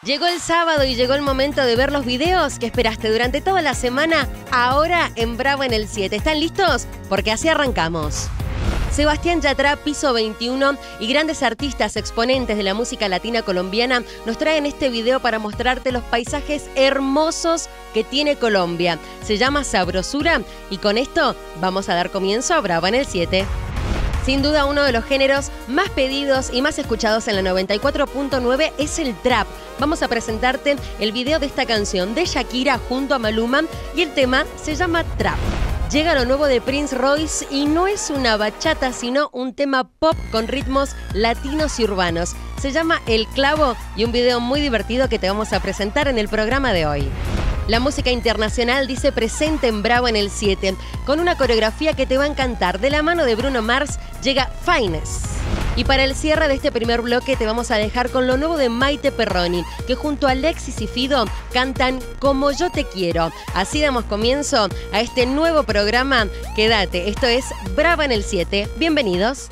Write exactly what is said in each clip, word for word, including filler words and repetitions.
Llegó el sábado y llegó el momento de ver los videos que esperaste durante toda la semana, ahora en Bravo en el siete. ¿Están listos? Porque así arrancamos. Sebastián Yatra, Piso veintiuno y grandes artistas exponentes de la música latina colombiana nos traen este video para mostrarte los paisajes hermosos que tiene Colombia. Se llama Sabrosura y con esto vamos a dar comienzo a Bravo en el siete. Sin duda uno de los géneros más pedidos y más escuchados en la noventa y cuatro punto nueve es el trap. Vamos a presentarte el video de esta canción de Shakira junto a Maluma y el tema se llama Trap. Llega lo nuevo de Prince Royce y no es una bachata, sino un tema pop con ritmos latinos y urbanos. Se llama El Clavo y un video muy divertido que te vamos a presentar en el programa de hoy. La música internacional dice presente en Bravo en el siete, con una coreografía que te va a encantar. De la mano de Bruno Mars llega Finest. Y para el cierre de este primer bloque te vamos a dejar con lo nuevo de Maite Perroni, que junto a Alexis y Fido cantan Como Yo Te Quiero. Así damos comienzo a este nuevo programa. Quédate, esto es Bravo en el siete. Bienvenidos.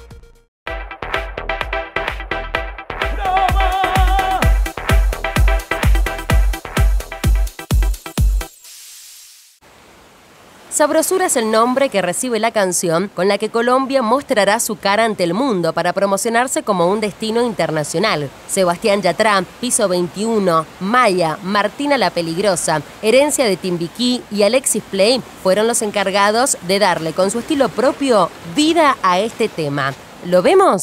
Sabrosura es el nombre que recibe la canción con la que Colombia mostrará su cara ante el mundo para promocionarse como un destino internacional. Sebastián Yatra, Piso veintiuno, Maya, Martina la Peligrosa, Herencia de Timbiquí y Alexis Play fueron los encargados de darle con su estilo propio vida a este tema. ¿Lo vemos?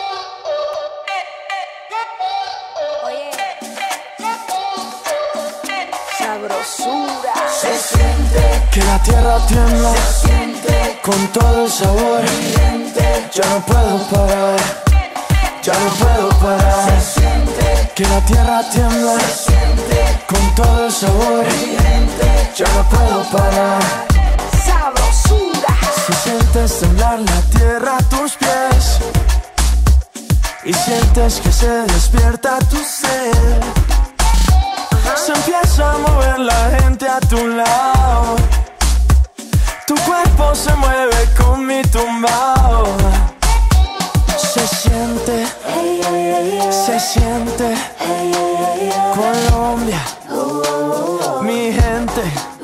Sabrosura. Se siente que la tierra tiembla. Se siente con todo el sabor. Mi gente, ya no puedo parar. Ya no puedo parar. Se siente que la tierra tiembla. Se siente con todo el sabor. Mi gente, ya no puedo parar. Sabrosura. Si sientes temblar la tierra a tus pies y sientes que se despierta tu ser, se empieza a mover la gente a tu lado. Tu cuerpo se mueve con mi tumbao. Se siente, se siente Colombia, mi gente.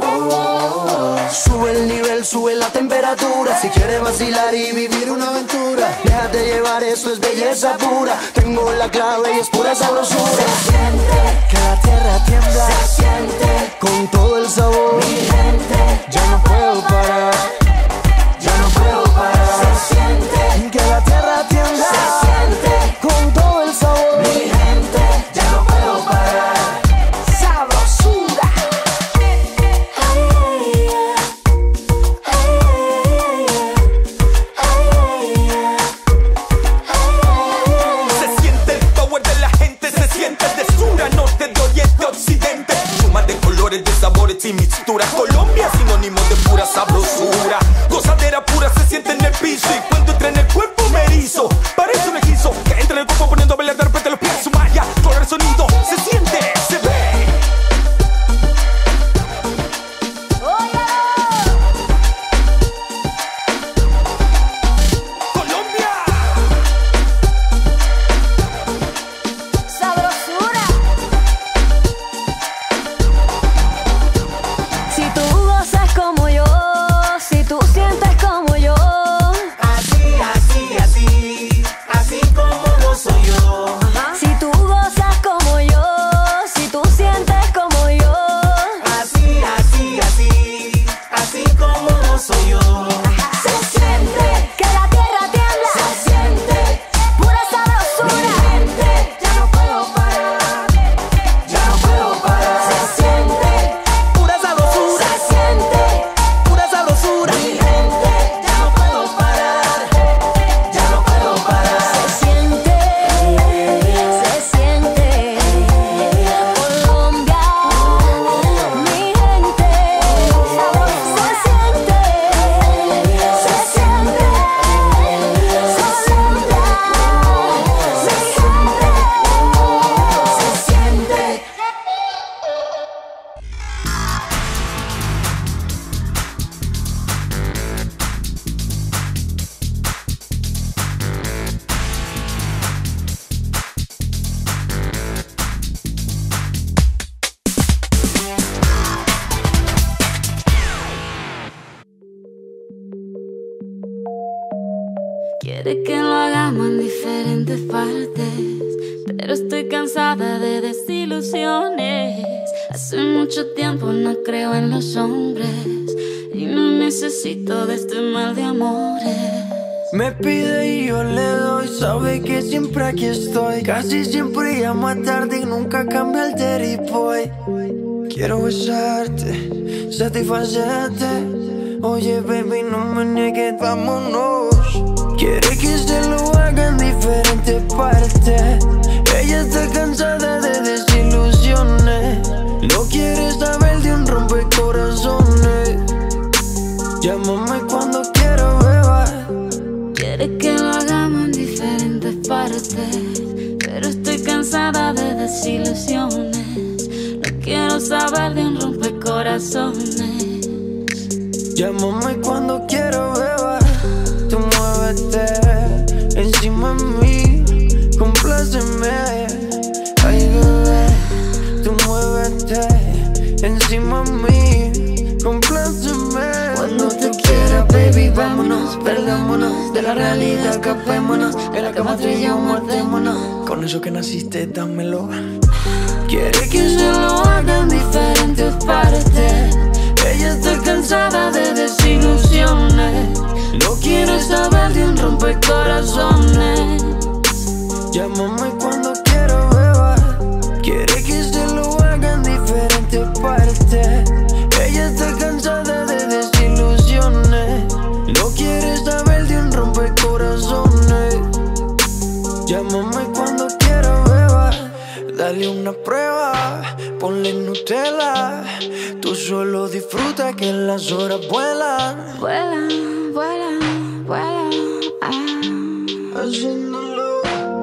Sube el nivel, sube la temperatura. Si quieres vacilar y vivir una aventura, déjate llevar, eso es belleza pura. Tengo la clave y es pura sabrosura. Se siente que la tierra tiembla. Se siente con todo el sabor. Mi gente, ya no puedo parar. Ya no puedo parar. Se siente que la tierra tiembla. Se siente con todo el sabor. Mi gente, ya no puedo parar. Sabrosura. Se siente el power de la gente, se siente de sur a norte, de oriente a occidente. Suma de colores, de sabores y mixturas. Colombia, sinónimo de pura sabrosura. Gozadera pura se siente en el piso y cuando entra en el cuerpo me erizo. Parece un hechizo que entra en el cuerpo poniendo a bailar de repente los pies. Su malla, color el sonido, se siente, se ve. Colombia. Sabrosura. Si tú gozas como yo, si tú sientes como yo, así Quiere que lo hagamos en diferentes partes, pero estoy cansada de desilusiones. Hace mucho tiempo no creo en los hombres y no necesito de este mal de amores. Me pide y yo le doy, sabe que siempre aquí estoy. Casi siempre llamo a tarde y nunca cambia el dirty boy. Quiero besarte, satisfacerte. Oye baby, no me niegues, vámonos. Quiere que se lo haga en diferentes partes. Ella está cansada de desilusiones. No quiere saber de un rompecorazones. Llámame cuando quiero beber. Quiere que lo hagamos en diferentes partes, pero estoy cansada de desilusiones. No quiero saber de un rompecorazones. Llámame cuando quiero beber. Tú muévete encima de mí, compláceme. Ay bebé, tú muévete encima de mí, compláceme. Cuando te quiera, baby, vámonos, perdámonos de la realidad, escapémonos. En la cama tú y yo muertémonos. Con eso que naciste, dámelo. Quiere que se lo haga en diferentes partes. Ella está cansada de desilusiones. No quiere saber de un rompecorazones. Llámame cuando quiero beber. Quiere que se lo haga en diferentes partes. Ella está cansada de desilusiones. No quiere saber de un rompecorazones. Llámame cuando quiero beber. Dale una prueba, ponle Nutella. Tú solo disfruta que las horas vuelan. Vuelan, vuelan, vuelan, ah. Haciéndolo.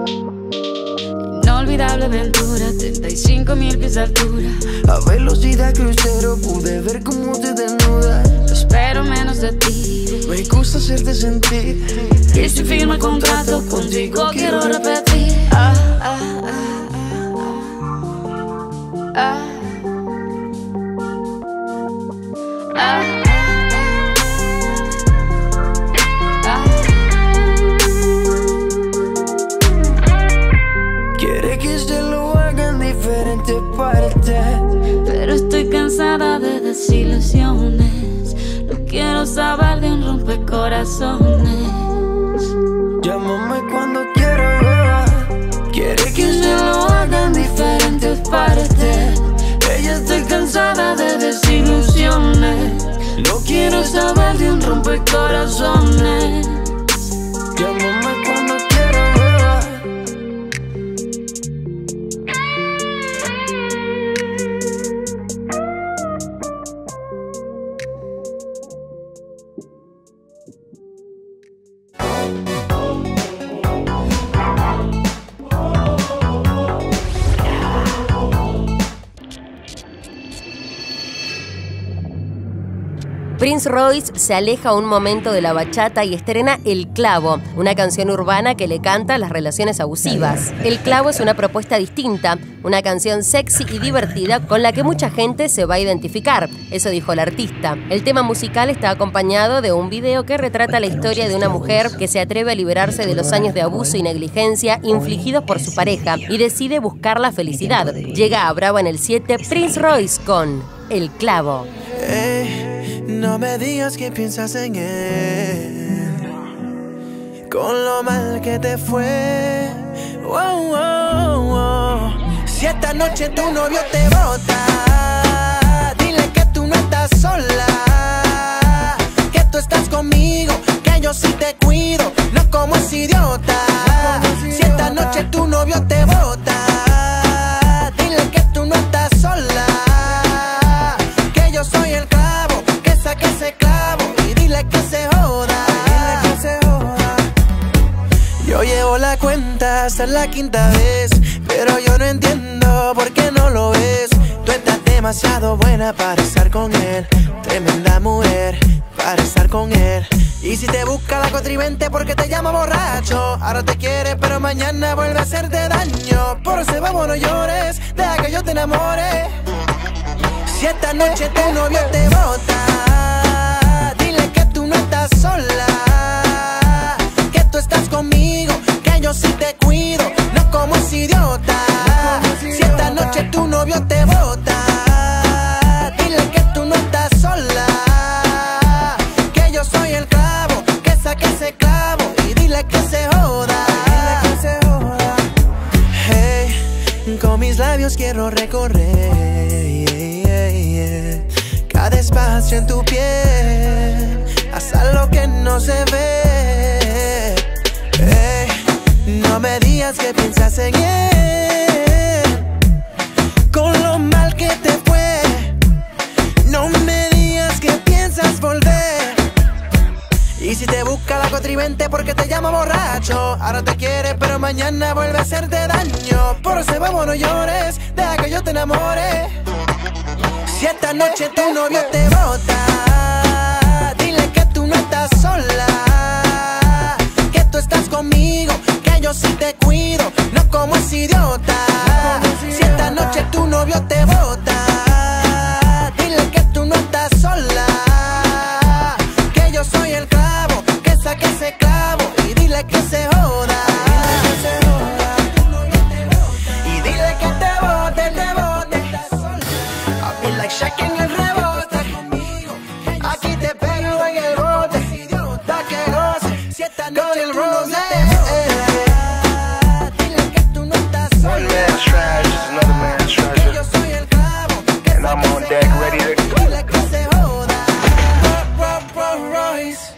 Inolvidable aventura, treinta y cinco mil pies de altura. A velocidad crucero pude ver cómo te desnudas. Espero menos de ti. Me gusta hacerte sentir. Y si firmo el contrato contigo quiero repetir. Ah, ah, ah, ah, ah. Ah, ah. Quiere que se lo haga en diferentes partes, pero estoy cansada de desilusiones. No quiero saber de un rompecorazones. Llámame cuando quiero beber. Quiere que se lo haga en diferentes partes. Ella está cansada de desilusiones. No quiero saber de un rompecorazones. Llámame cuando quiero beber. Prince Royce se aleja un momento de la bachata y estrena El Clavo, una canción urbana que le canta a las relaciones abusivas. El Clavo es una propuesta distinta, una canción sexy y divertida con la que mucha gente se va a identificar, eso dijo el artista. El tema musical está acompañado de un video que retrata la historia de una mujer que se atreve a liberarse de los años de abuso y negligencia infligidos por su pareja y decide buscar la felicidad. Llega a Bravo en el siete Prince Royce con El Clavo. Hey. No me digas que piensas en él, con lo mal que te fue. Oh, oh, oh. Si esta noche tu novio te bota, dile que tú no estás sola, que tú estás conmigo, que yo sí te cuido, no como ese idiota. Si esta noche tu novio te bota, dile que tú no estás sola, que yo soy el clavo, que ese clavo y dile que se joda. Dile que se joda. Yo llevo la cuenta hasta la quinta vez, pero yo no entiendo por qué no lo ves. Tú estás demasiado buena para estar con él, tremenda mujer para estar con él. Y si te busca la contribente porque te llama borracho, ahora te quiere pero mañana vuelve a hacerte daño. Por eso vamos, no llores, deja que yo te enamore. Si esta noche tu novio te bota, dile que tú no estás sola, que tú estás con yo sí te cuido, no como ese idiota. Si esta noche tu novio te bota, dile que tú no estás sola, que yo soy el clavo, que saque ese clavo y dile que se joda. Hey, con mis labios quiero recorrer cada espacio en tu piel, hasta lo que no se ve. Hey, no me digas que piensas en él, con lo mal que te fue. No me digas que piensas volver. Y si te busca la cuatrivente porque te llama borracho, ahora te quiere pero mañana vuelve a hacerte daño. Por ese vamos no llores, deja que yo te enamore. Si esta noche tu novio te bota, dile que tú no estás sola, que tú estás conmigo, que yo sí te cuido, no como ese idiota. Si esta noche tu novio te bota, dile que tú no estás sola, que yo soy el clavo, que saque ese clavo y dile que se joda. Y dile que te bote, te bote. I feel like Shaq en el rebote. Aquí te pego en el bote. Da que goce, si esta noche el rose. Dile que tú no estás sola. One man's trash is another man's treasure. Que yo soy el clavo, que And I'm on deck ready to go. dile que se joda. Rolls Royce.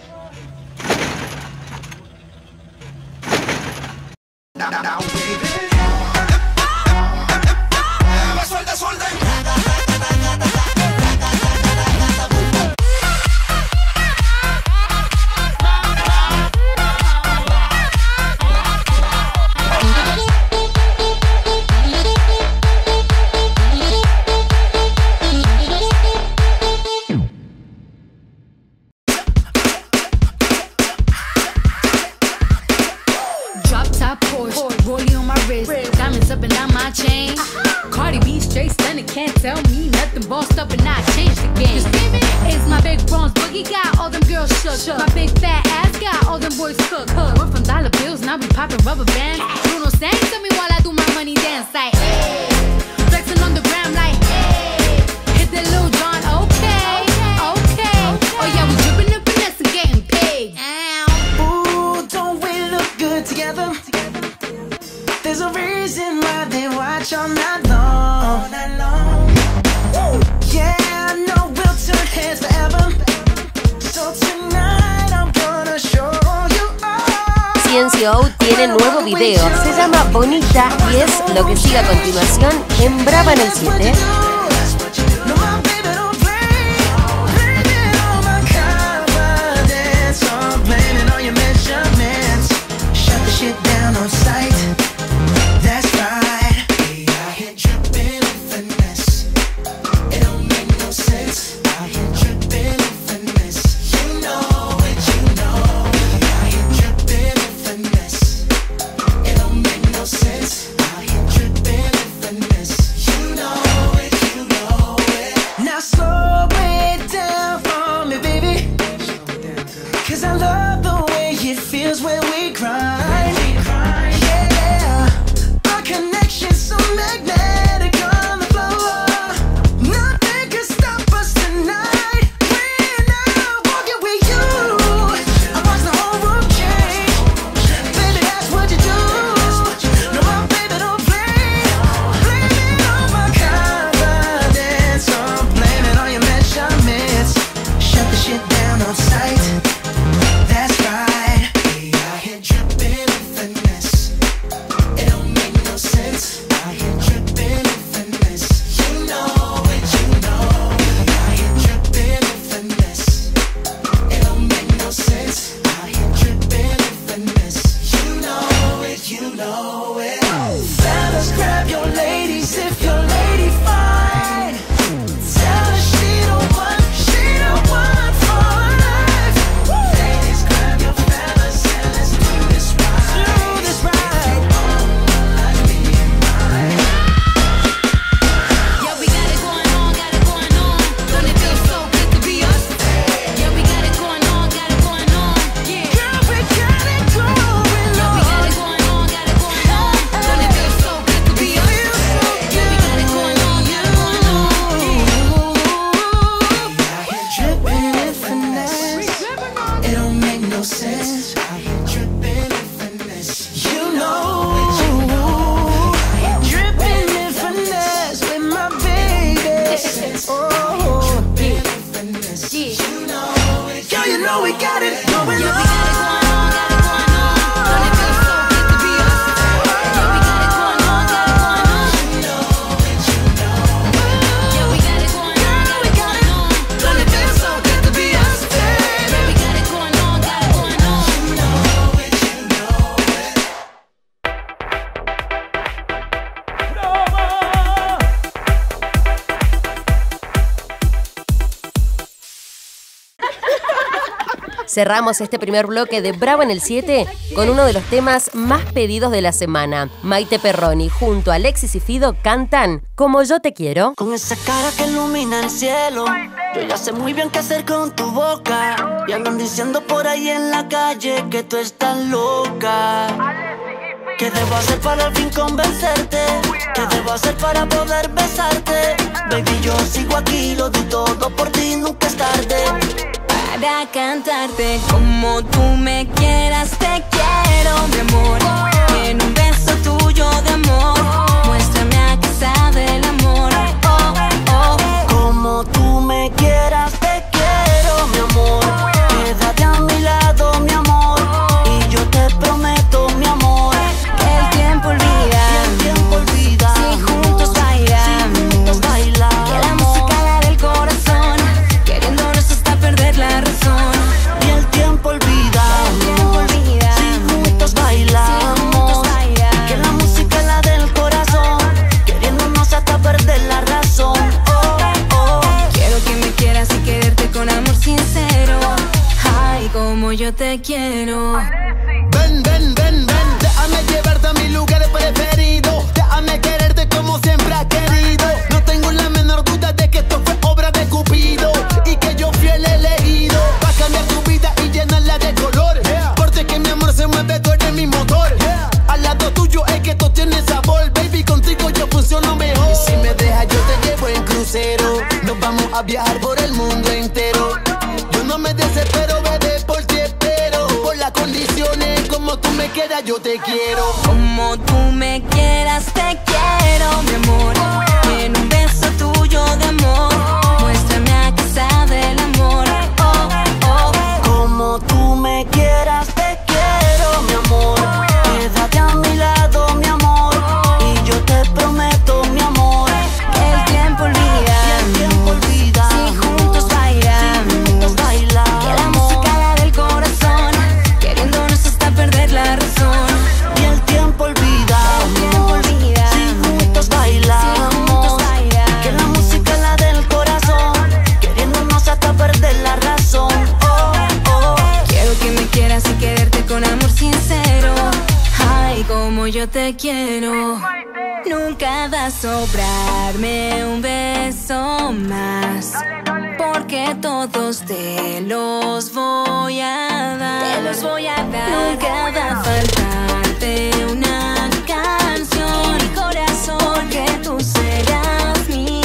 Drop top Porsche, rollie on my wrist, diamonds up and down my chain. Cardi B straight stunning, can't tell me nothing. Bossed up and I changed the game. It's my big bronze boogie, got all them girls shook. My big fat ass got all them boys cooked. Went from dollar bills, now we popping rubber bands. Bruno sang to me while I do my money dance like, hey. Flexing on the gram like, hey. Hit the Lil Jon, okay, okay. Oh yeah, we dripping and finesse and getting paid. Ooh, don't we look good together? There's a reason why they watch all night long. All night long. Woo. Yeah, I know we'll turn heads forever. So tonight I'm gonna show you all. Ciencio tiene nuevo video, se llama Bonita y es lo que sigue a continuación en Brava en el siete. No, my baby don't play. Blame it on my confidence. I'm blaming on your measurements. Shut the shit down on sight. That's right. We out here dripping in finesse. It don't make no sense. Out here dripping in finesse. You know it, you know. We out here dripping in finesse. It don't make no sense. Out here dripping in finesse. You know it, you know it. Now slow it down for me, baby. 'Cause I love the way it feels when we grind. Yeah, our connection's so magnetic on the floor. Nothing can stop us tonight. When I'm walking with you, I watch the whole world change. Baby, that's what you do. No, my baby don't play. Blame it on my confidence. I'm blaming on your measurements. Shut the shit down on sight. That's right. We out here dripping. Cerramos este primer bloque de Bravo en el siete con uno de los temas más pedidos de la semana. Maite Perroni junto a Alexis y Fido cantan Como yo te quiero. Con esa cara que ilumina el cielo, yo ya sé muy bien qué hacer con tu boca. Y andan diciendo por ahí en la calle que tú estás loca. ¿Qué debo hacer para al fin convencerte? ¿Qué debo hacer para poder besarte? Baby, yo sigo aquí, lo di todo por ti, nunca es tarde. Para cantarte como tú me quieras, te quiero, mi amor. En un beso tuyo de amor, muéstrame a qué sabe el amor. Oh, oh. Como tú me quieras, te quiero, mi amor. Quédate a mi lado, mi amor. Y yo te prometo, mi amor, que el tiempo olvida, que el tiempo olvida. Si juntos bailamos, si juntos bailamos. Que la música la del corazón, queriéndonos hasta perder la razón. Y el tiempo olvida, el tiempo olvida. Si juntos bailamos, si juntos bailamos. Que la música la del corazón, queriéndonos hasta perder la razón. Oh, oh. Quiero que me quieras y quererte con amor sincero. Ay, como yo te quiero. Ven, ven, ven, ven, déjame llevarte a mi lugar preferido. Déjame quererte como siempre has querido. No tengo la menor duda de que esto fue obra de Cupido y que yo fui el elegido para cambiar tu vida y llenarla de color. Porque que mi amor se mueve, tú eres mi motor. Al lado tuyo es que esto tiene sabor. Baby, contigo yo funciono mejor. Y si me dejas yo te llevo en crucero. Nos vamos a viajar por el mundo entero. Yo no me desespero, bebé, por ti espero. Por las condiciones, como tú me quieras, yo te quiero. Como tú me quieras, te quiero, mi amor. En un beso tuyo de amor, muéstrame a qué sabe el amor. Oh, oh. Como tú me quieras, te quiero, mi amor. Quédate a mi lado, mi amor. Y yo te prometo, mi amor, que el tiempo olvida, y el tiempo olvida. Si juntos bailamos, si juntos bailamos. Que la música la del corazón, queriéndonos hasta perder la razón. Y el tiempo olvida, el tiempo olvida. Si juntos bailamos, si juntos bailamos. Que la música la del corazón, queriéndonos hasta perder la razón. Oh, oh. Quiero que me quieras y quererte con amor sincero. Ay, como yo te quiero. Nunca va a sobrarme un beso más, porque todos te los voy a dar. Te los voy a dar. Nunca va a faltarte una canción, mi corazón, porque tú serás mi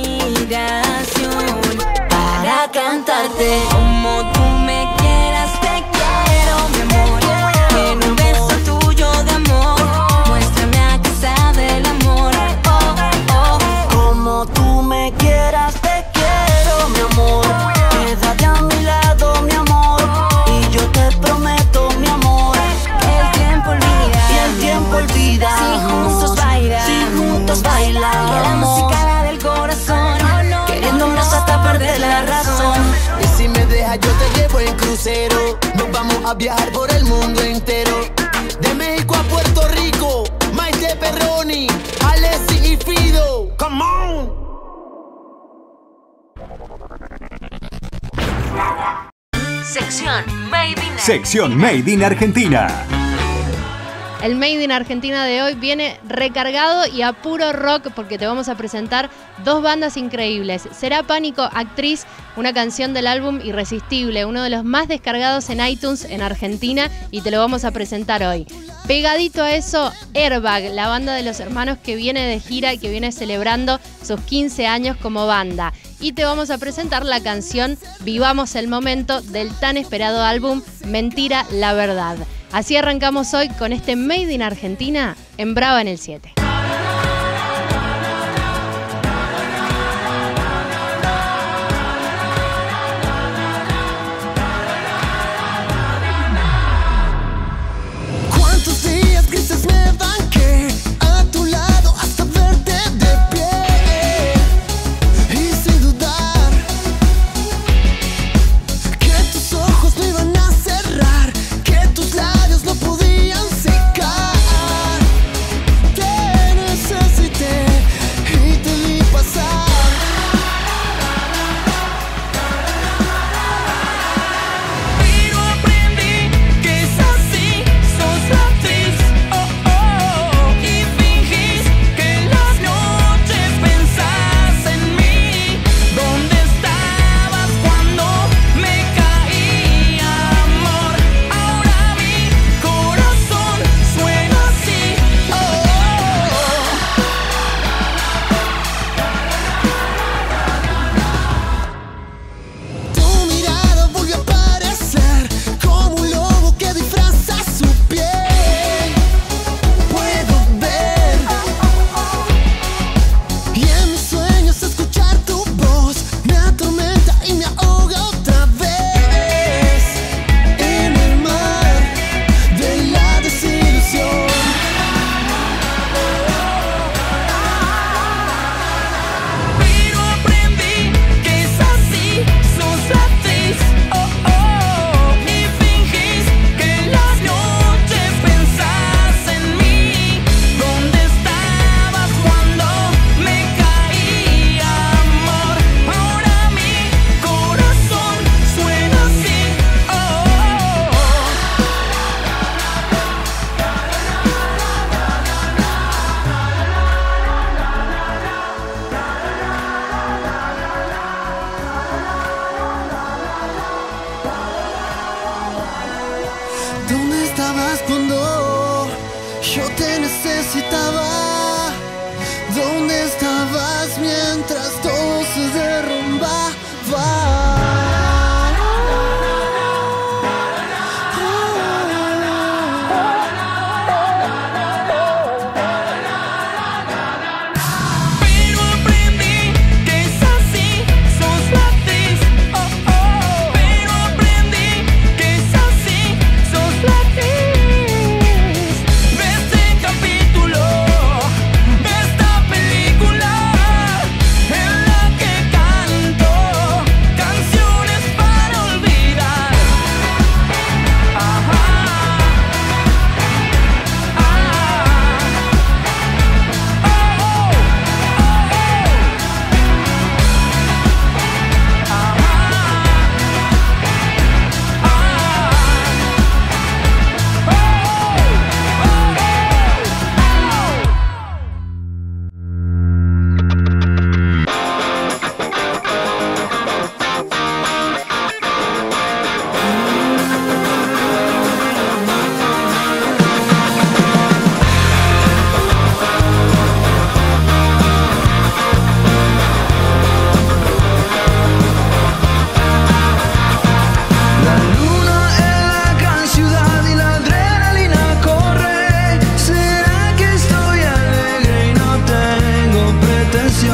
inspiración para cantarte como tú me quieras, te quiero, mi amor. En un beso tuyo de amor, muéstrame a qué sabe el amor. Oh, oh. Como tú me quieras, te quiero, mi amor. Quédate a mi lado, mi amor. Y yo te prometo, mi amor, que el tiempo olvida, y el tiempo olvida. Si juntos bailamos, si juntos bailamos. que la música la del corazón, queriéndonos hasta perder la razón. Y si me dejas yo te llevo en crucero. Nos vamos a viajar por el mundo entero. De México a Puerto Rico, Maite Perroni, Alexis y Fido. Come on. Sección Made in Sección Made in Argentina. El Made in Argentina de hoy viene recargado y a puro rock porque te vamos a presentar dos bandas increíbles. Será Pánico Actriz, una canción del álbum Irresistible, uno de los más descargados en iTunes en Argentina, y te lo vamos a presentar hoy. Pegadito a eso, Airbag, la banda de los hermanos que viene de gira y que viene celebrando sus quince años como banda. Y te vamos a presentar la canción Vivamos el Momento del tan esperado álbum Mentira, la Verdad. Así arrancamos hoy con este Made in Argentina en Bravo en el siete. ¿Cuántos días grises me banqué a tu lado hasta verte de pie? Y sin dudar que tus ojos no iban a cerrar, que tus labios no podían secar. Yeah.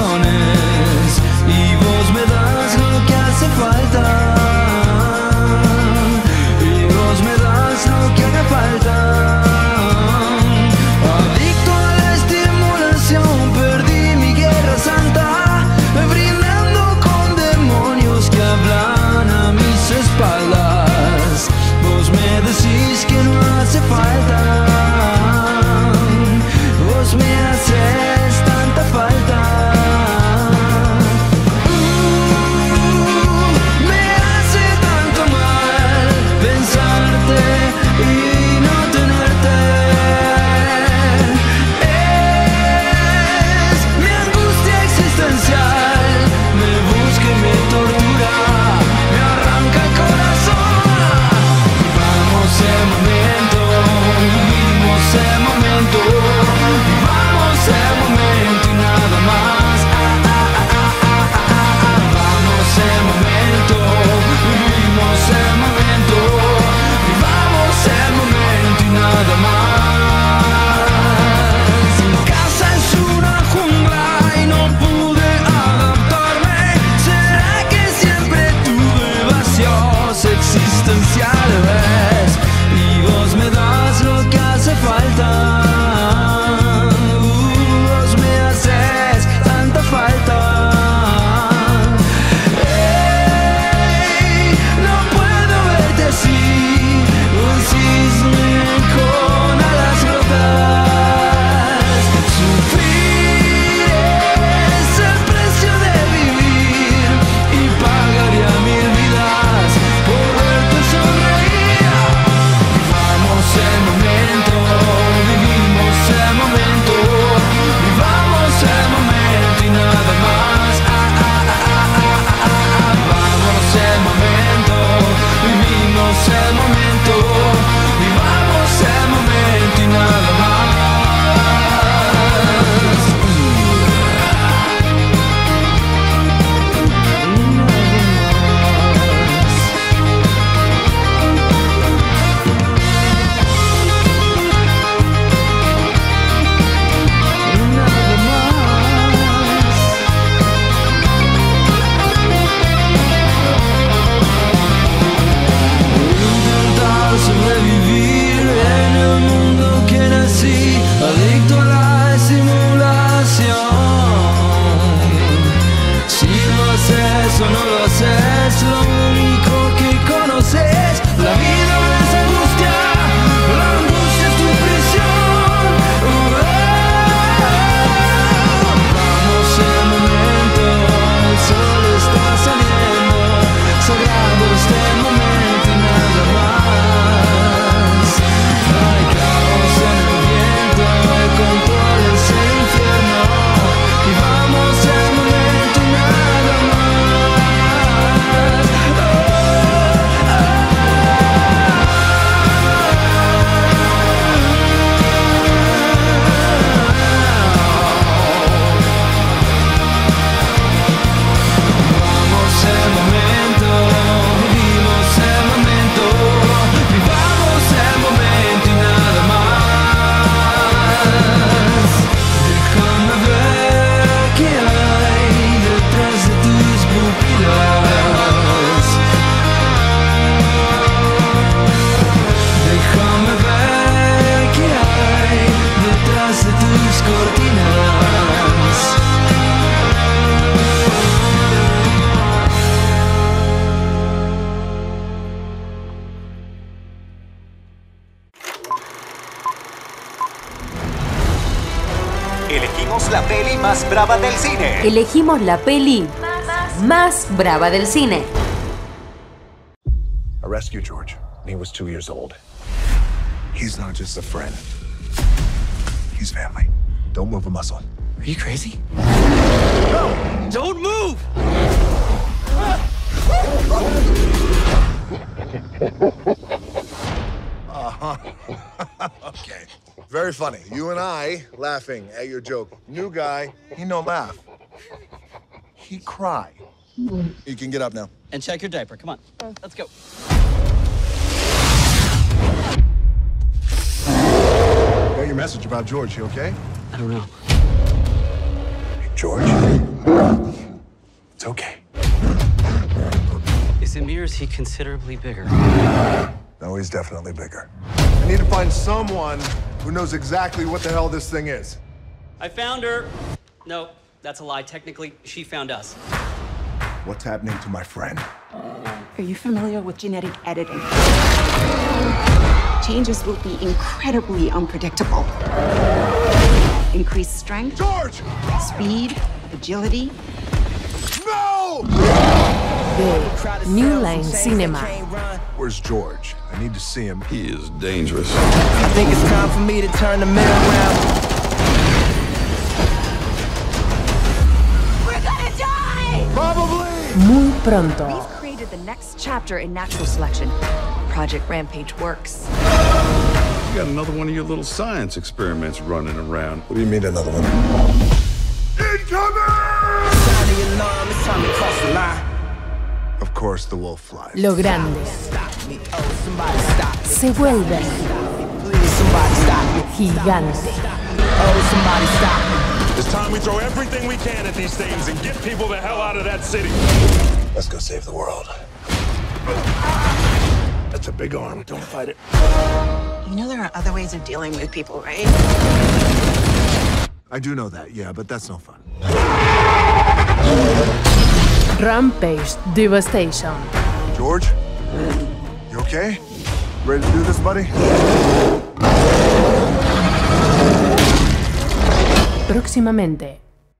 ilusiones y vos me das lo que hace falta. Y vos me das lo que haga falta. Adicto a la estimulación, perdí mi guerra santa, brindando con demonios que hablan a mis espaldas. Vos me decís que no hace falta. Vos me haces tanta falta. Uh, me hace tanto mal pensarte y no tenerte. Es mi angustia existencial, me busca y me tortura, me arranca el corazón. Vamos el momento, vivimos el momento. Vamos el momento y nada más. Ah, ah, ah, ah, ah, ah, ah. Vamos el momento, vivimos el momento. Vamos el momento y nada más. Mi casa es una jungla y no pude adaptarme. ¿Será que siempre tuve vacíos existenciales? Y vos me das lo que hace falta. Elegimos la peli más brava del cine. Elegimos la peli más brava del cine. I rescued George when he was two years old. He's not just a friend. He's family. Don't move a muscle. Are you crazy? No! Don't move! Uh-huh. Okay. Very funny. You and I laughing at your joke. New guy, he no laugh. He cry. You can get up now. And check your diaper. Come on. Let's go. Got your message about George. You okay? I don't know. Hey, George, is he considerably bigger? No, he's definitely bigger. I need to find someone who knows exactly what the hell this thing is. I found her. No, that's a lie. Technically, she found us. What's happening to my friend? Are you familiar with genetic editing? Changes will be incredibly unpredictable. Increased strength, George! Speed, agility. No! De New Line Cinema. Where's George? I need to see him. He is dangerous. I think it's time for me to turn the mirror around. We're gonna die! Probably! Muy pronto. We've created the next chapter in natural selection. Project Rampage works. You got another one of your little science experiments running around. What do you mean another one? Incoming! Sound the alarm, it's time to cross the line. Of course, the wolf flies. Lo grande Stop me, oh, somebody stop me. se vuelve Please, somebody stop me. gigante. Oh, somebody stop me. It's time we throw everything we can at these things and get people the hell out of that city. Let's go save the world. That's a big arm. Don't fight it. You know there are other ways of dealing with people, right? I do know that, yeah, but that's no fun. Rampage Devastation. George? You okay? Ready to do this, buddy? Próximamente.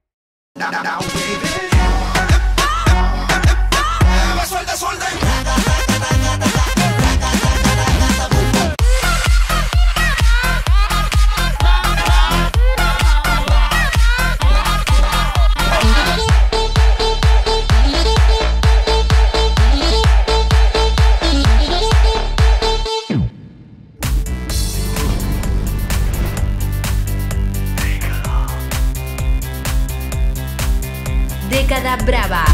Década Brava.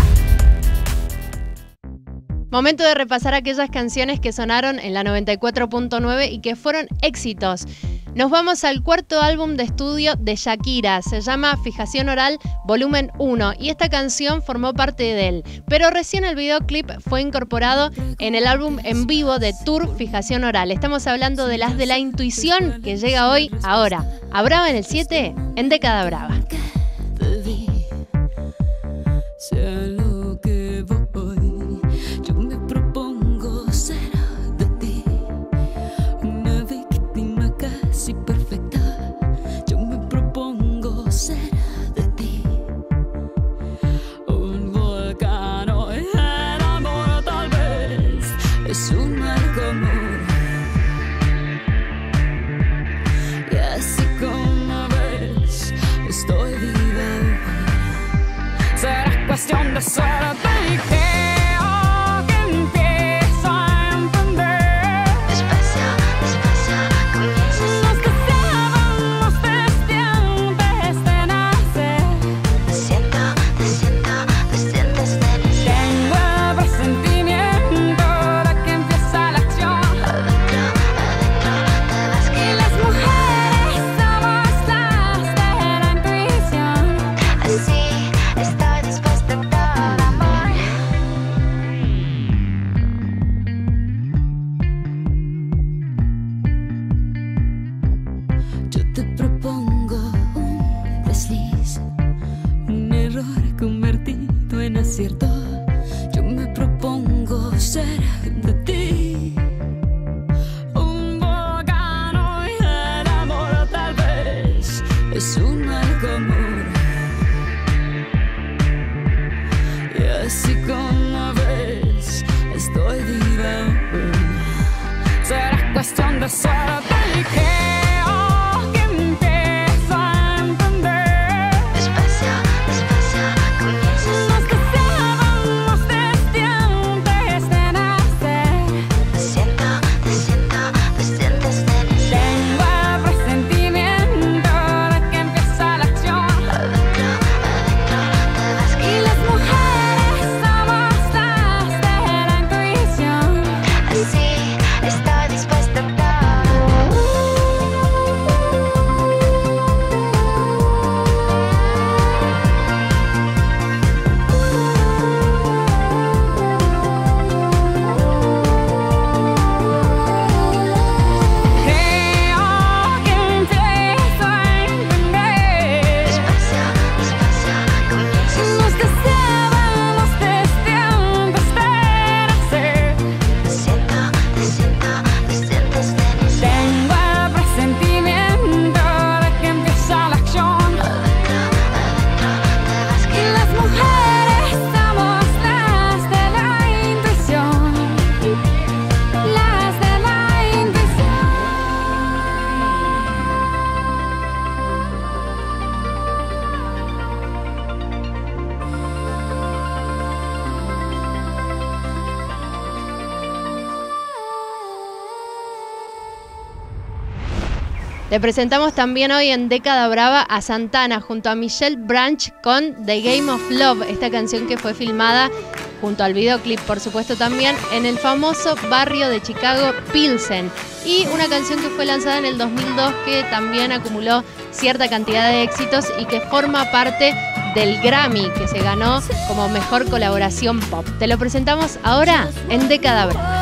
Momento de repasar aquellas canciones que sonaron en la noventa y cuatro punto nueve y que fueron éxitos. Nos vamos al cuarto álbum de estudio de Shakira, se llama Fijación Oral Volumen uno y esta canción formó parte de él, pero recién el videoclip fue incorporado en el álbum en vivo de Tour Fijación Oral. Estamos hablando de Las de la Intuición que llega hoy, ahora, a Brava en el siete, en Década Brava. Sea lo que voy, yo me propongo ser de ti, una víctima casi perfecta. Yo me propongo ser de ti, un volcán hoy el amor tal vez es un mal común. Y así como ves, estoy viva. Será cuestión de suerte y creo que empiezo a entender. Despacio, despacio, comienzas. Nos deseábamos desde antes de nacer. Te siento, te siento, te sientes feliz. Tengo el presentimiento de que empieza la acción. Adentro, adentro, te vas que las mujeres somos las de la intuición. Así estoy dispuesta a todo amor. Yo te propongo un desliz, un error convertido en acierto. Yo me propongo ser de ti, un volcán y el amor tal vez es un mal común. Y así como ves, estoy viva aún. Será cuestión de suerte y creo que empiezo a entender. Despacio, despacio, comienzas. Nos deseábamos desde antes de nacer. Te siento, te siento, te sientes feliz. Tengo el presentimiento de que empieza la acción. Adentro, adentro, te vas y las mujeres somos las de la intuición. Así estoy dispuesta a todo. Te presentamos también hoy en Década Brava a Santana junto a Michelle Branch con The Game of Love, esta canción que fue filmada junto al videoclip, por supuesto, también en el famoso barrio de Chicago, Pilsen. Y una canción que fue lanzada en el dos mil dos que también acumuló cierta cantidad de éxitos y que forma parte del Grammy que se ganó como mejor colaboración pop. Te lo presentamos ahora en Década Brava.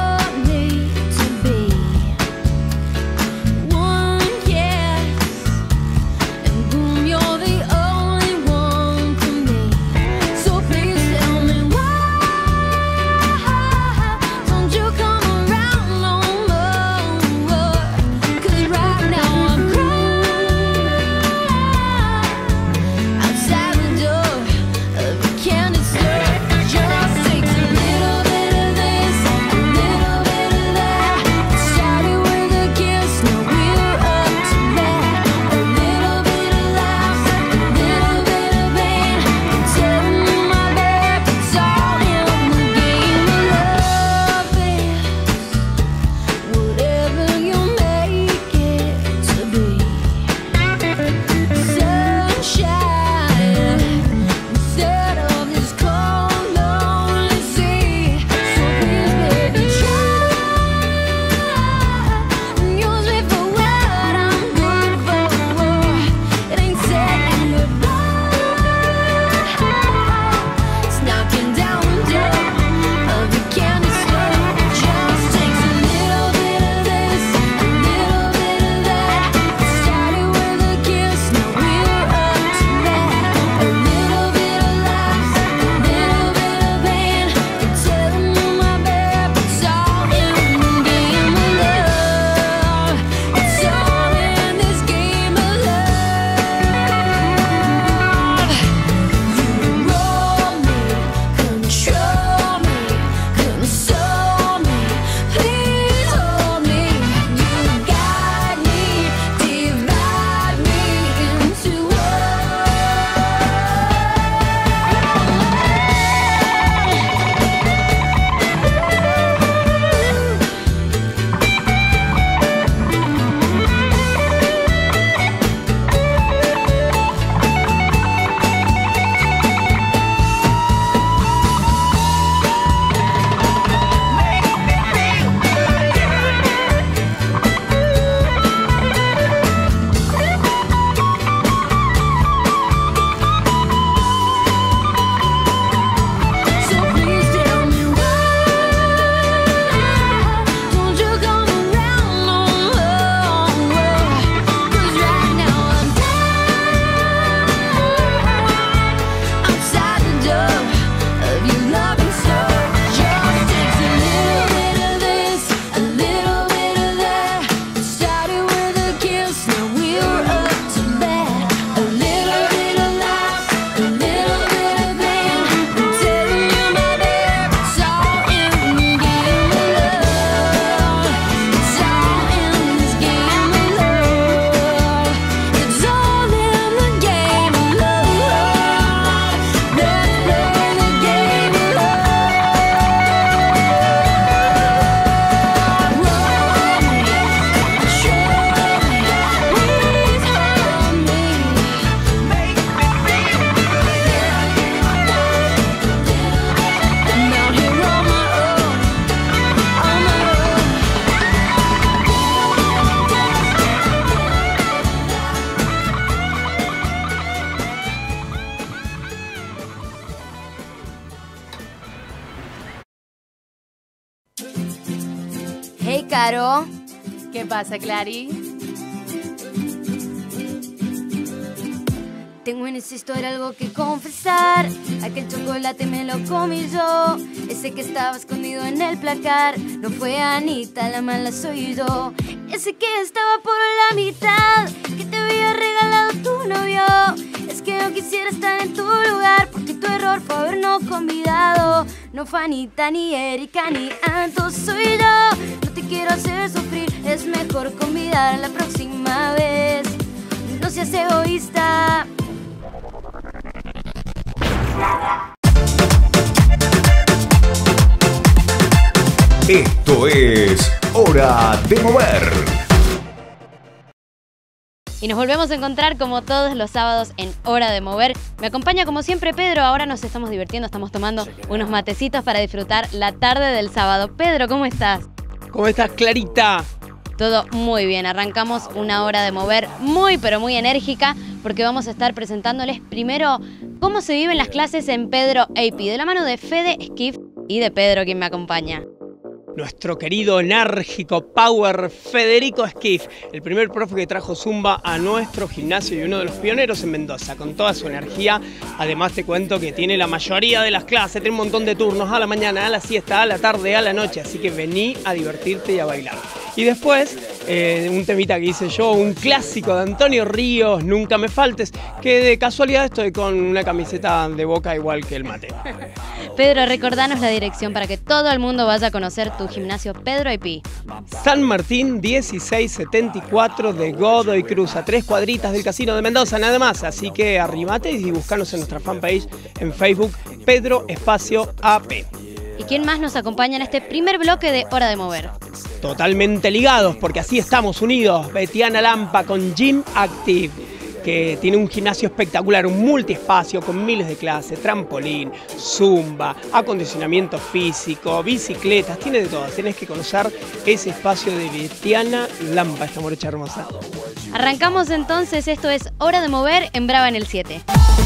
Hey, Caro. ¿Qué pasa, Clary? Tengo en esa historia algo que confesar. Aquel chocolate me lo comí yo. Ese que estaba escondido en el placar. No fue Anita, la mala soy yo. Ese que estaba por la mitad, que te había regalado tu novio. Es que no quisiera estar en tu lugar, porque tu error fue habernos convidado. No fue Anita, ni Erika, ni Anto, soy yo. No te quiero hacer sufrir, es mejor convidar la próxima vez. No seas egoísta. Esto es Hora de Mover. Y nos volvemos a encontrar como todos los sábados en Hora de Mover. Me acompaña como siempre Pedro, ahora nos estamos divirtiendo, estamos tomando unos matecitos para disfrutar la tarde del sábado. Pedro, ¿cómo estás? ¿Cómo estás, Clarita? Todo muy bien, arrancamos una Hora de Mover muy pero muy enérgica porque vamos a estar presentándoles primero cómo se viven las clases en Pedro A P, de la mano de Fede Skiff y de Pedro, quien me acompaña. Nuestro querido, enérgico, power Federico Skiff, el primer profe que trajo Zumba a nuestro gimnasio y uno de los pioneros en Mendoza, con toda su energía. Además te cuento que tiene la mayoría de las clases, tiene un montón de turnos a la mañana, a la siesta, a la tarde, a la noche, así que vení a divertirte y a bailar. Y después, eh, un temita que hice yo, un clásico de Antonio Ríos, Nunca me faltes, que de casualidad estoy con una camiseta de Boca igual que el mate. Pedro, recordanos la dirección para que todo el mundo vaya a conocer tu gimnasio Pedro A P. San Martín dieciséis setenta y cuatro de Godoy Cruz, a tres cuadritas del Casino de Mendoza, nada más. Así que arrimate y buscanos en nuestra fanpage en Facebook, Pedro Espacio A P. ¿Y quién más nos acompaña en este primer bloque de Hora de Mover? Totalmente ligados, porque así estamos unidos. Betiana Lampa con Gym Active, que tiene un gimnasio espectacular, un multiespacio con miles de clases, trampolín, zumba, acondicionamiento físico, bicicletas, tiene de todo. Tenés que conocer ese espacio de Betiana Lampa, esta morocha hermosa. Arrancamos entonces, esto es Hora de Mover en Brava en el siete.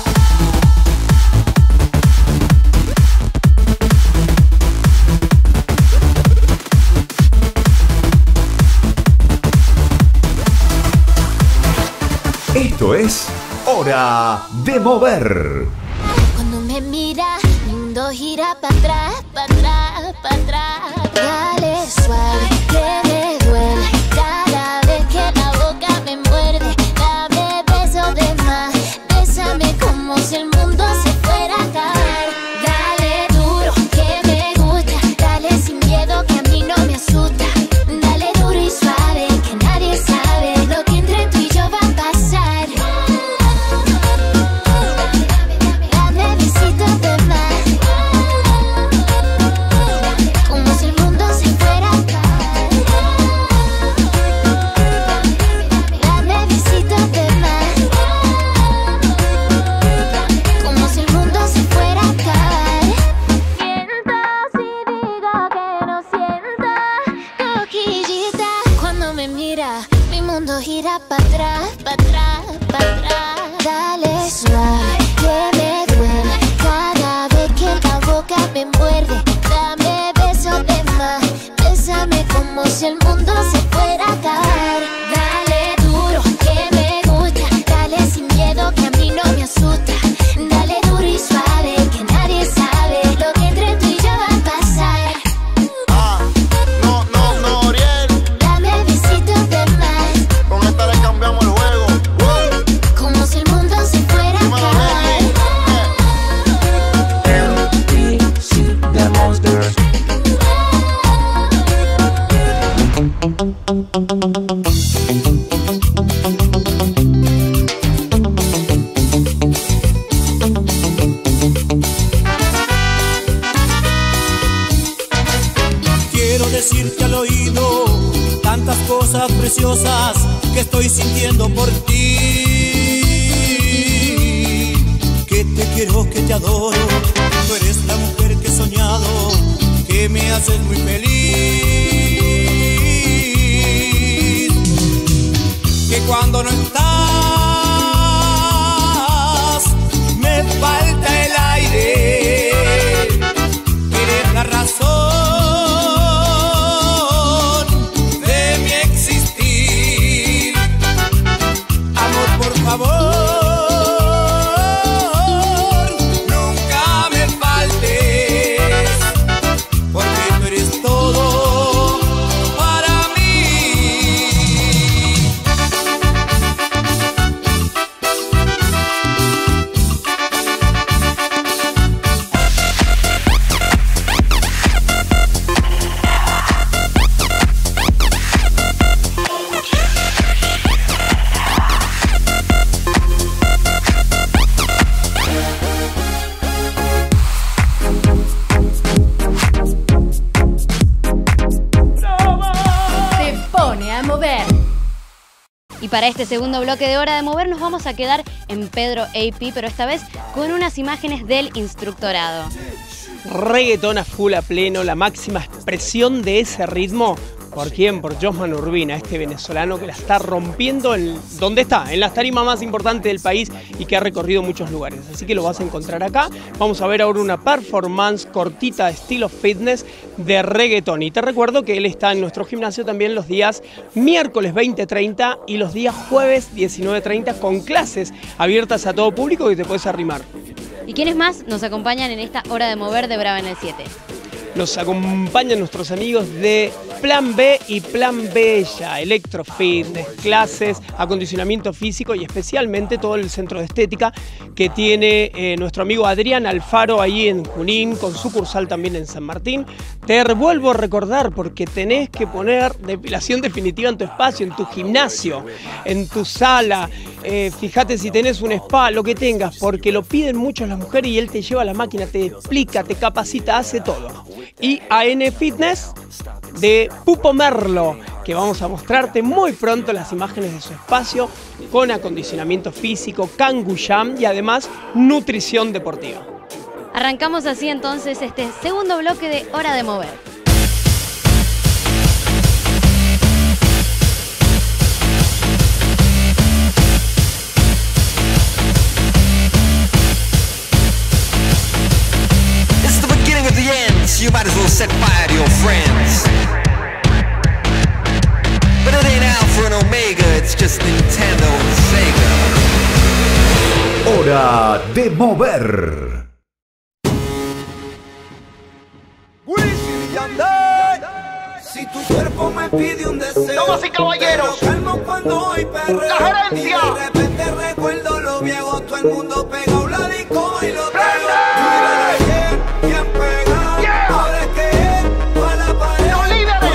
Esto es Hora de Mover. Cuando me mira, mi mundo gira para atrás, para atrás, para atrás. Dale suave, que me duele. Cada vez que la boca me muerde, dame besos de más. Bésame como si el mundo se fuera a caer. Dale duro, que me gusta. Dale sin miedo, que a mí no me asusta. Dale duro y suave, que nadie sabe lo que entre tú y yo va a pasar. Gira para atrás, para atrás, para atrás. Dale suave, que me duele. Cada vez que la boca me muerde, dame besos de más. Bésame como si el mundo se fuera a caer. Dale duro, que me gusta. Dale sin miedo, que a mí no me asusta. Dale duro y suave, que nadie sabe lo que entre tú y yo va a pasar. Ah, no, no, no, Oriel. Dame besitos de más. Con esta le cambiamos el juego. Uh. Como si el mundo se fuera a caer. M D C, the monster. Quiero decirte al oído tantas cosas preciosas que estoy sintiendo por ti. Que te quiero, que te adoro. Tú eres la mujer que he soñado, que me haces muy feliz. Que cuando no estás me falta el aire. Eres la razón por favor, nunca me faltes. para este segundo bloque de Hora de Mover nos vamos a quedar en Pedro A P, pero esta vez con unas imágenes del instructorado. Reggaetón a full a pleno, la máxima expresión de ese ritmo. ¿Por quién? Por Josman Urbina, este venezolano que la está rompiendo en donde está, en las tarimas más importantes del país y que ha recorrido muchos lugares. Así que lo vas a encontrar acá. Vamos a ver ahora una performance cortita de estilo fitness de reggaetón. Y te recuerdo que él está en nuestro gimnasio también los días miércoles veinte treinta y los días jueves diecinueve treinta con clases abiertas a todo público que te puedes arrimar. ¿Y quiénes más nos acompañan en esta Hora de Mover de Brava en el siete? Nos acompañan nuestros amigos de Plan B y Plan Bella, electrofitness, clases, acondicionamiento físico y especialmente todo el centro de estética que tiene eh, nuestro amigo Adrián Alfaro ahí en Junín, con sucursal también en San Martín. Te vuelvo a recordar porque tenés que poner depilación definitiva en tu espacio, en tu gimnasio, en tu sala. Eh, fíjate si tenés un spa, lo que tengas, porque lo piden mucho las mujeres y él te lleva a la máquina, te explica, te capacita, hace todo. Y A N Fitness de Pupo Merlo, que vamos a mostrarte muy pronto las imágenes de su espacio con acondicionamiento físico, Kangoo y además nutrición deportiva. Arrancamos así entonces este segundo bloque de Hora de Mover. You might as well set fire to your friends. But it ain't Alpha and Omega, it's just Nintendo and Sega. Hora de Mover. Si tu cuerpo me pide un deseo, damas y caballeros, te lo calmo cuando hoy perreo. La gerencia. Y de repente recuerdo lo viejo, todo el mundo pegado la disco y lo traigo. ¿Quién pega? Ahora es que es pa' la pared. Los líderes.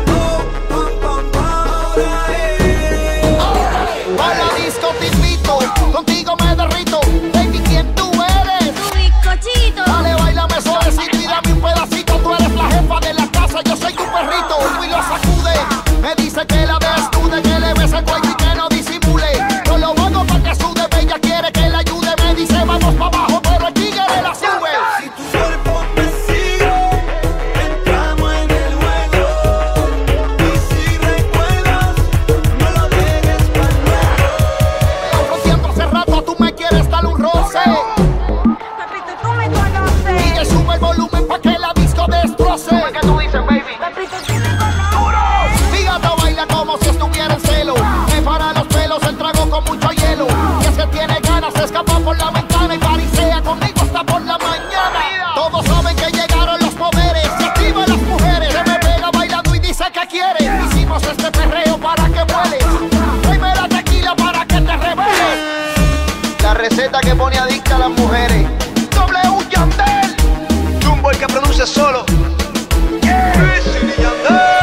Pa' la disco te invito, contigo me derrito. Baby, ¿quién tú eres? Tu bizcochito. Dale, bailame suavecito y dame un pedacito. Tú eres la jefa de la casa, yo soy tu perrito. Y lo sacude, me dice que la desnude, que le bese el cuello y que no disimule. Yo lo hago pa' que sude, bella quiere que la ayude. Me dice vamos pa' abajo, pero el tigre la sube. Si tu cuerpo me sigue, entramos en el juego. Y si recuerdas, no lo dejes para luego. Otro tiempo hace rato tú me quieres dar un roce. Papito, tú me conoces. Y le sube el volumen pa' que la disco destroce. ¿Qué tú dices, baby? Papito, tú me conoces. Fíjate, baila como si estuviera en celo. Me para los pelos, el trago con mucho hielo. Y es que tiene ganas, se escapa por la ventana y parisea conmigo hasta por la mañana. Todos saben que llegaron los poderes, se activan las mujeres. Se me pega bailando y dice que quiere. Hicimos este perreo para que vueles. Tráeme la tequila para que te reveles. La receta que pone adicta a las mujeres. W Yandel, Jumbo el que produce solo. Wisin y Yandel.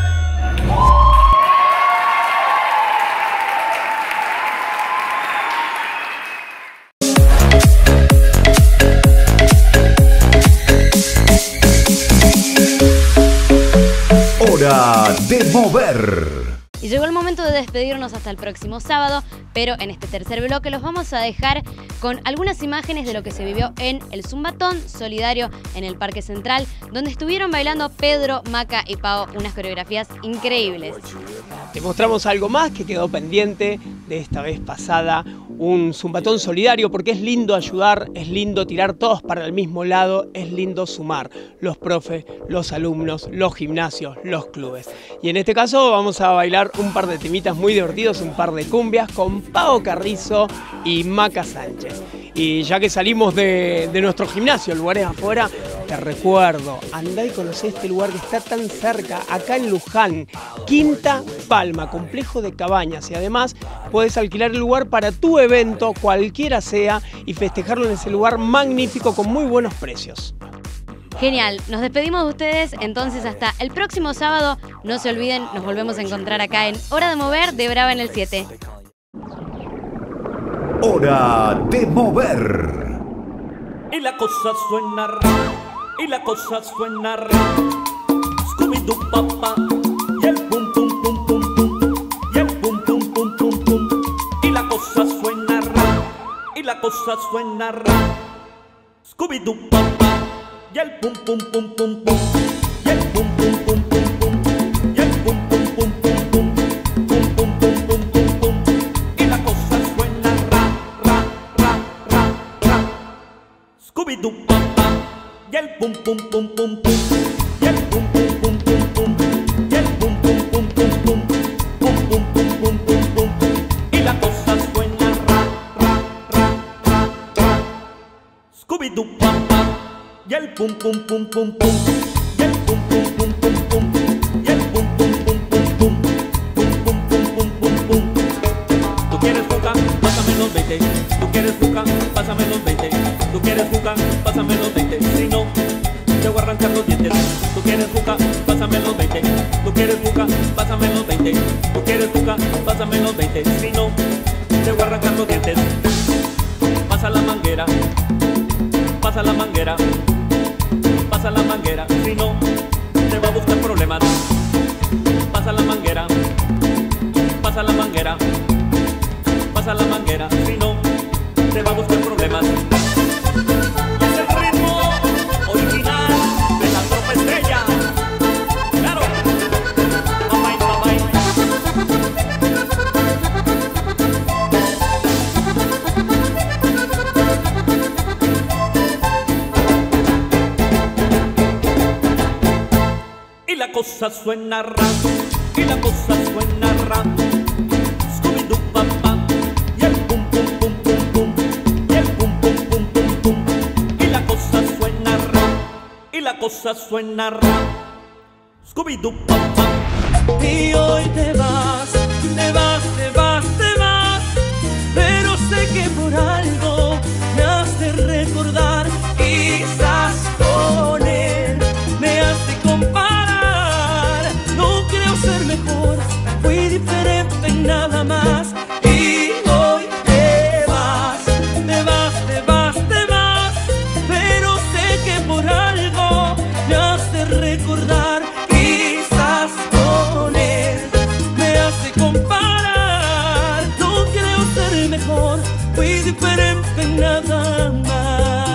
Hora de Mover. Y llegó el momento de despedirnos hasta el próximo sábado, pero en este tercer bloque los vamos a dejar con algunas imágenes de lo que se vivió en el Zumbatón Solidario en el Parque Central, donde estuvieron bailando Pedro, Maca y Pau unas coreografías increíbles. Te mostramos algo más que quedó pendiente de esta vez pasada, un Zumbatón Solidario, porque es lindo ayudar, es lindo tirar todos para el mismo lado, es lindo sumar los profes, los alumnos, los gimnasios, los clubes. Y en este caso vamos a bailar un par de temitas muy divertidos, un par de cumbias con Pau Carrizo y Maca Sánchez. Y ya que salimos de, de nuestro gimnasio, lugares afuera, te recuerdo, andá y conocé este lugar que está tan cerca, acá en Luján, Quinta Palma, complejo de cabañas, y además puedes alquilar el lugar para tu evento, cualquiera sea, y festejarlo en ese lugar magnífico con muy buenos precios. Genial, nos despedimos de ustedes entonces hasta el próximo sábado. No se olviden, nos volvemos a encontrar acá en Hora de Mover de Brava en el siete. Hora de Mover. Y la cosa suena ra, y la cosa suena ra. Scooby-Doo papá, y el pum pum pum pum pum, y el pum pum pum pum pum. cosa suena ra. Scooby-Doo papá. Y el pum pum pum pum pum. Y el pum pum pum pum pum. Y el pum pum pum pum pum. Pum pum pum pum pum pum. Y la cosa suena ra, ra, ra, ra, ra. Scooby-Doo papá. Y el pum pum pum pum pum. Y el pum pum pum pum pum. Y el pum pum pum pum pum. Pum pum pum pum pum pum. Y la cosa suena ra, ra, ra, ra, ra. Scooby-Doo papá. Y el pum pum pum pum pum. Y el pum pum pum pum pum. Y el pum pum pum pum pum. Pum pum pum pum pum pum. Tú quieres jugar, pásame los veinte. Tú quieres jugar, pásame los veinte. Tú quieres jugar, pásame los veinte. Si no, te voy a arrancar los dientes. Tú quieres jugar, pásame los veinte. Tú quieres jugar, pásame los veinte. Tú quieres jugar, pásame los veinte. Si no, te voy a arrancar los dientes. Pasa la manguera. Pasa la manguera. Pasa la manguera. Si no, te va a buscar problemas. Pasa la manguera. Pasa la manguera. Pasa la manguera. Si no, te va a buscar problemas. Y es el ritmo original de la tropa estrella. Claro. Bye bye, bye Y la cosa suena ra. Y la cosa suena ra. Scooby-Doo papá. Y el pum pum pum pum pum. Y el pum pum pum pum pum. Y la cosa suena ra. Y la cosa suena ra. Scooby-Doo papá. Y hoy te vas, te vas, te vas, te vas. Pero sé que por algo me has de recordar. Quizás con él me has de comparar. No creo ser mejor, fui diferente nada más. Y hoy te vas, te vas, te vas, te vas. Pero sé que por algo me has de recordar. Quizás con él me has de comparar. No creo ser mejor, fui diferente nada más.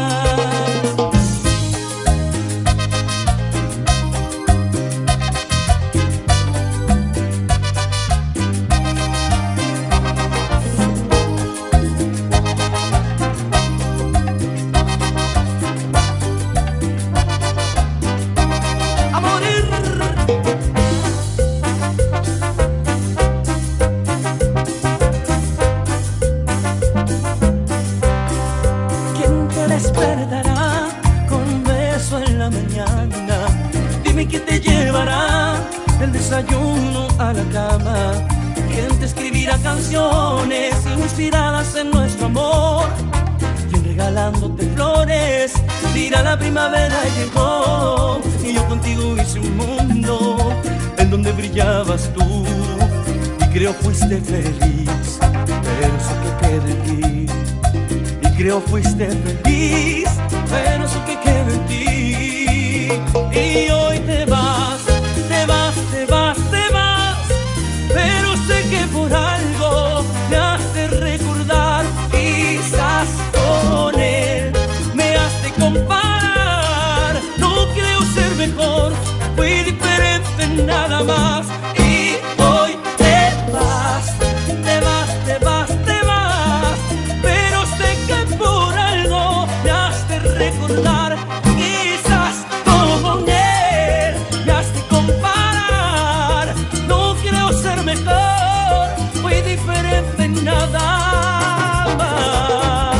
¿Quién te despertará con un beso en la mañana? Dime quién te llevará del desayuno a la cama. ¿Quién te escribirá canciones inspiradas en nuestro amor? ¿Quién regalándote flores dirá la primavera llegó? Y yo contigo hice un mundo en donde brillabas tú. Y creo fuiste feliz, pero eso que queda en ti. Y creo fuiste feliz, pero eso que queda en ti. Y hoy te vas, te vas, te vas, te vas. Pero sé que por algo me has de recordar. Quizás con él me has de comparar. No creo ser mejor, fui diferente nada más. Y hoy te vas, te vas, te vas, te vas. Pero sé que por algo me has de recordar. Quizás con él me has de comparar. No creo ser mejor, fui diferente nada más.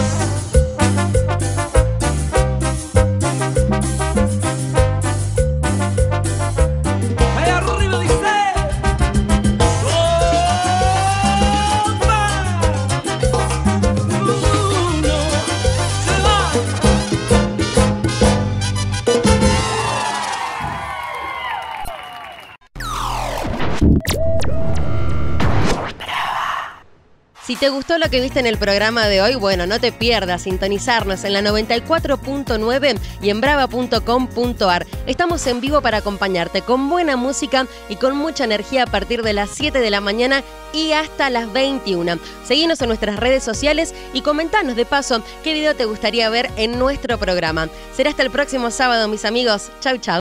Allá arriba dice te gustó lo que viste en el programa de hoy, bueno, no te pierdas sintonizarnos en la noventa y cuatro punto nueve y en brava punto com punto ar. Estamos en vivo para acompañarte con buena música y con mucha energía a partir de las siete de la mañana y hasta las veintiuna. Seguinos en nuestras redes sociales y comentanos de paso qué video te gustaría ver en nuestro programa. Será hasta el próximo sábado, mis amigos. Chau, chau.